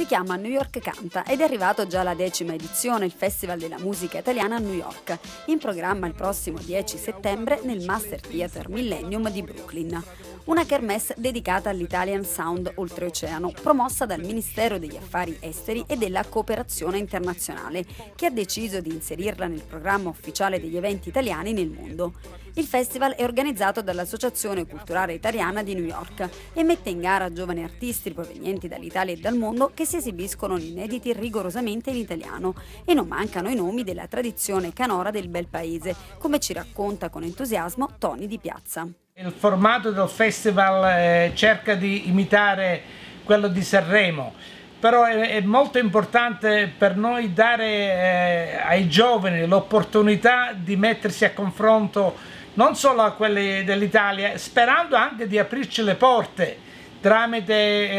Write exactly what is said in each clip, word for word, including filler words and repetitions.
Si chiama New York Canta ed è arrivato già alla decima edizione, il Festival della musica italiana a New York, in programma il prossimo dieci settembre nel Master Theater Millennium di Brooklyn. Una kermesse dedicata all'Italian Sound oltreoceano, promossa dal Ministero degli Affari Esteri e della Cooperazione Internazionale, che ha deciso di inserirla nel programma ufficiale degli eventi italiani nel mondo. Il festival è organizzato dall'Associazione Culturale Italiana di New York e mette in gara giovani artisti provenienti dall'Italia e dal mondo che si esibiscono in inediti rigorosamente in italiano, e non mancano i nomi della tradizione canora del bel paese, come ci racconta con entusiasmo Tony Di Piazza. Il formato del festival eh, cerca di imitare quello di Sanremo, però è, è molto importante per noi dare eh, ai giovani l'opportunità di mettersi a confronto non solo a quelli dell'Italia, sperando anche di aprirci le porte tramite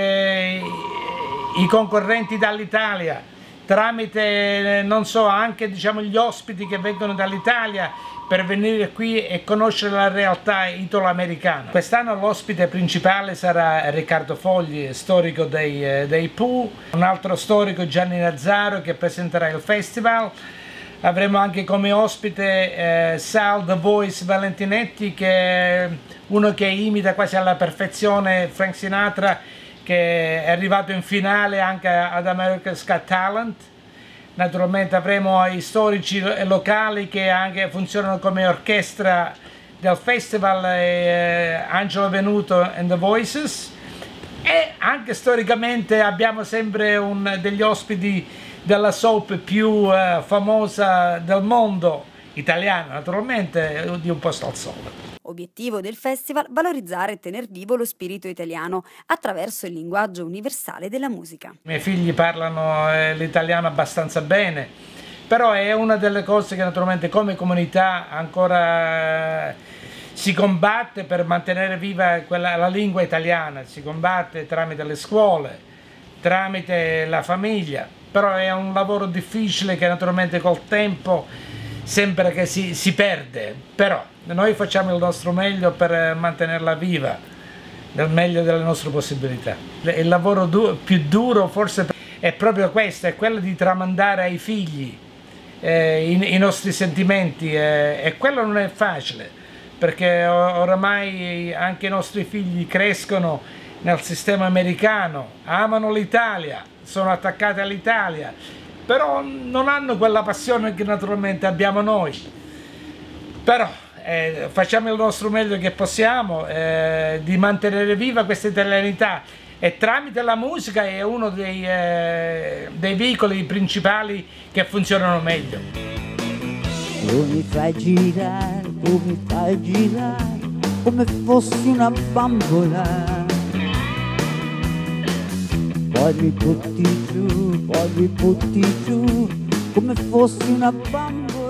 eh, i concorrenti dall'Italia, tramite eh, non so, anche diciamo gli ospiti che vengono dall'Italia, per venire qui e conoscere la realtà italo-americana. Quest'anno l'ospite principale sarà Riccardo Fogli, storico dei, eh, dei Pooh, un altro storico, Gianni Nazzaro, che presenterà il festival. Avremo anche come ospite eh, Sal The Voice Valentinetti, che è uno che imita quasi alla perfezione Frank Sinatra, che è arrivato in finale anche ad America's Got Talent. Naturalmente avremo i storici locali che anche funzionano come orchestra del festival, eh, Angelo Venuto and the Voices, e anche storicamente abbiamo sempre un, degli ospiti della soap più uh, famosa del mondo, italiana naturalmente, di Un posto al sole. Obiettivo del festival: valorizzare e tener vivo lo spirito italiano attraverso il linguaggio universale della musica. I miei figli parlano eh, l'italiano abbastanza bene, però è una delle cose che naturalmente come comunità ancora eh, si combatte per mantenere viva quella, la lingua italiana, si combatte tramite le scuole, tramite la famiglia, però è un lavoro difficile che naturalmente col tempo sembra che si, si perde, però noi facciamo il nostro meglio per mantenerla viva, nel meglio delle nostre possibilità. Il lavoro du più duro forse è proprio questo, è quello di tramandare ai figli eh, i, i nostri sentimenti, eh, e quello non è facile, perché oramai anche i nostri figli crescono nel sistema americano, amano l'Italia, sono attaccati all'Italia, però non hanno quella passione che naturalmente abbiamo noi. Però eh, facciamo il nostro meglio che possiamo eh, di mantenere viva questa italianità, e tramite la musica è uno dei, eh, dei veicoli principali che funzionano meglio. Tu mi fai girare, tu mi fai girare come fossi una bambola. Poi mi butti giù, poi mi butti giù come fossi una bambola.